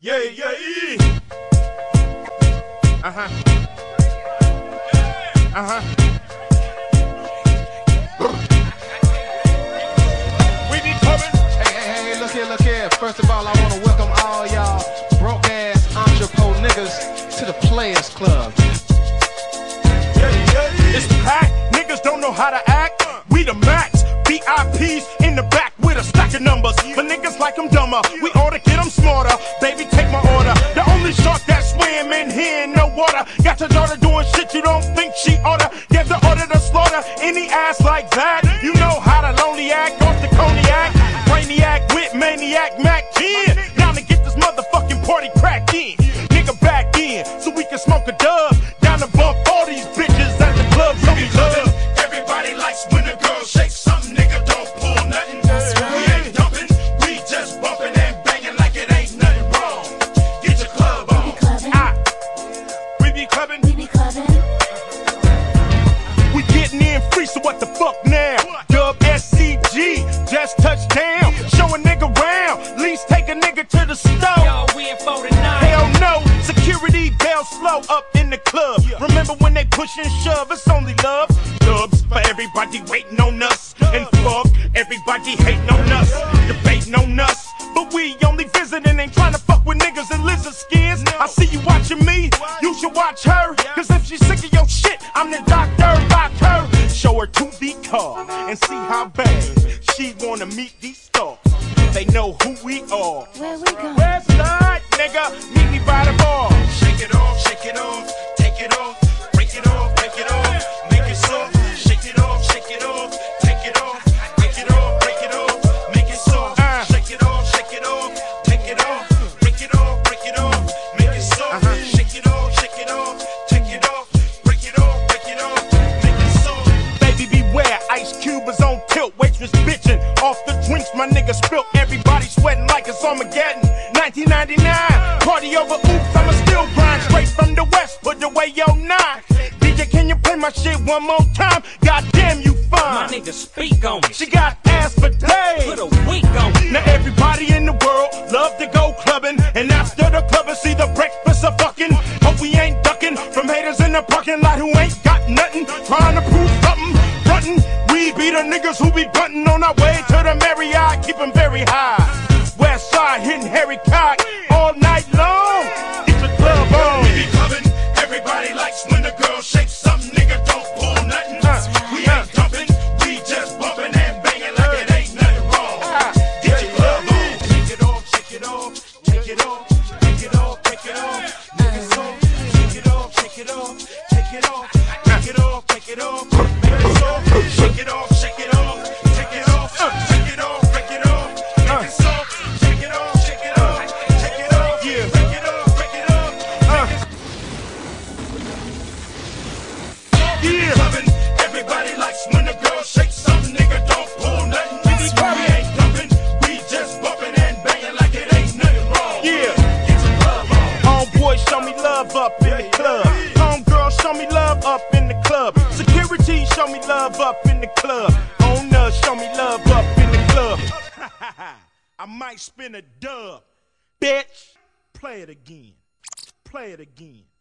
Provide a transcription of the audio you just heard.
Yeah, yeah, We be clubbin'. Hey, look here. First of all, I want to welcome all y'all broke-ass entrepot niggas to the Players Club. It's packed, niggas don't know how to act. We the max, VIPs in the back with a stack of numbers. But niggas like them dumber, we oughta get them smarter. Baby, take my order. The only shark that swim in here in no water. Got your daughter doing shit you don't think she oughta. Give the order to slaughter any ass like that. You know how to lonely act off the cognac. Brainiac with maniac Mac 10. Down to get this motherfucking party cracked in. Nigga back in, so we can smoke a dub. Down to bump all these bitches at the club. So we love. Everybody likes when a girl shakes something, nigga don't pull nothing. We ain't dumping, we just bumping and banging like it ain't nothing wrong. Get your club on. We be clubbing. We be clubbing. We getting in free, so what the fuck now? Dub SCG, just touched down. Show a nigga round, least take a nigga to the store. Yo, we in 49. Hell no, security bell slow up in the club. Remember when they push and shove, it's only love. Dubs for everybody waiting on us. And fuck everybody hating on us, debating on us. But we only visiting, ain't trying to fuck with niggas in lizard skins. I see you watching me, you should watch her. Cause if she's sick of your shit, I'm the doctor, rock her. Show her to the car and see how bad she wanna meet these stars. They know who we are. Where we going? West side, nigga, meet me by the bar. Shake it off, take it off, break it off, make it soft. Shake it off, take it off, break it off, make it soft. Shake it off, take it off, break it off, make it soft. Shake it off, take it off, break it off, make it soft. Baby beware, Ice Cube is on tilt, waitress bitchin' off the drinks my nigga spilt. Everybody sweating like it's Armageddon. 1999, party over oops, I'ma still grind straight from the west, put away your nine. DJ, can you play my shit one more time? Goddamn, you My fine. nigga speak on me. She got ass for days. Put a week on me. Now everybody in the world love to go clubbing, and after the club see the breakfast of fucking. Hope we ain't ducking from haters in the parking lot who ain't got nothing, trying to prove something. Frontin', we be the niggas who be buntin' on our way to the Marriott, keep 'em very high. West side hitting Harry Cock all night long. Get your club on. We be clubbing. Everybody likes when the girl shakes something, nigga don't pull nothing. We ain't dumping, we just bumping and banging like it ain't nothing wrong. Get your club on. Shake it off, take it off, take it off, make it off, make it soft. Shake it off, take it off, take it off, make it off, make it soft. Shake it off, take it off, take it off, break it off, make it soft. Shake it off, take it off, yeah, break it off, Yeah, clubbing. Everybody likes when the girl shakes something, nigga don't pull nothing. We ain't dumping, we just bumping and banging like it ain't nothing wrong. Yeah, get your club on. Homeboy, show me love up in the club. Homegirl, show me love up in the club. Security, show me love up in the club. Owner, show me love up in the club. I might spin a dub, bitch. Play it again. Play it again.